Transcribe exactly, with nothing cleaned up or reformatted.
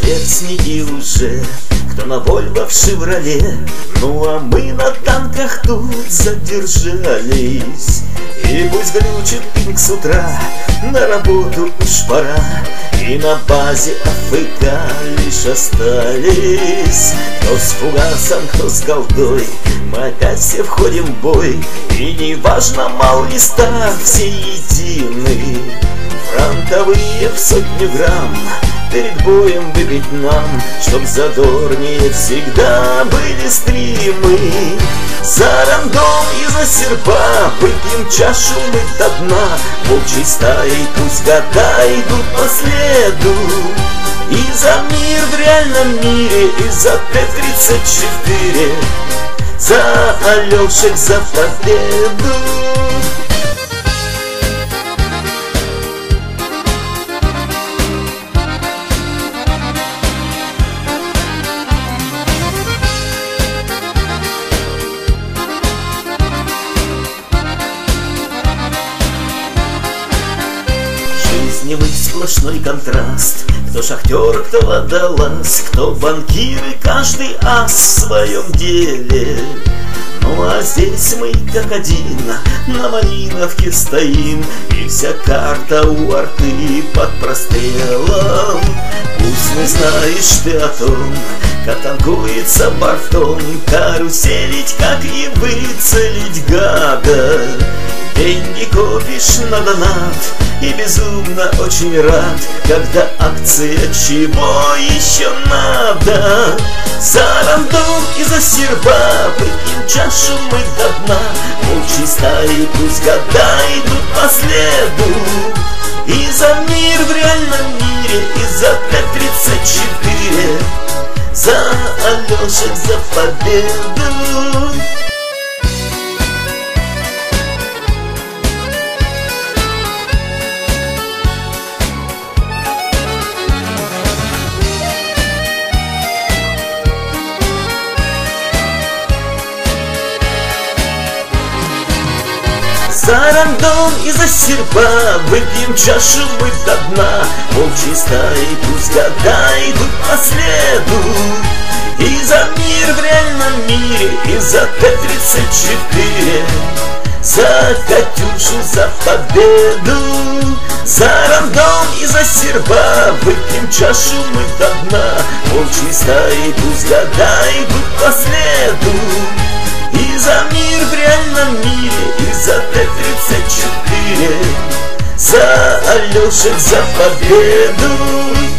сверстники уже, кто на Вольво в Шевроле, ну а мы на танках тут задержались. И пусть глючит пинг с утра, на работу уж пора, и на базе АФК лишь остались. Кто с фугасом, кто с голдой, мы опять все входим в бой. И не важно, мал ли стар, все едины. Фронтовые в сотню грамм перед боем выпить нам, чтоб задорнее всегда были стримы. За рандом и за серпа выпьем чашу мы до дна, волчьей стаей пусть года идут по следу. И за мир в реальном мире, и за Т тридцать четыре, за Алешек, за победу. Жизневый сплошной контраст, кто шахтер, кто водолаз, кто банкир, и каждый ас в своем деле. Ну а здесь мы как один на Малиновке стоим, и вся карта у арты под прострелом. Пусть не знаешь ты о том, как танкуется бортом, каруселить, как и выцелить гада. Деньги копишь на донат, и безумно очень рад, когда акция чего еще надо. За рандом и за серба выпьем чашу мы до дна, волчьей стаей пусть года идут по следу. И за мир в реальном мире, и за Т тридцать четыре, за Алешек, за победу. За рандом и за серба выпьем чашу мы до дна, волчьей стаей пусть года идут по следу. И за мир в реальном мире, и за Т тридцать четыре, за Катюшу, за победу. За рандом и за серба выпьем чашу мы до дна, волчьей стаей пусть года идут по следу. И за мир в реальном мире, и за Т тридцать четыре, за Алешек, за победу.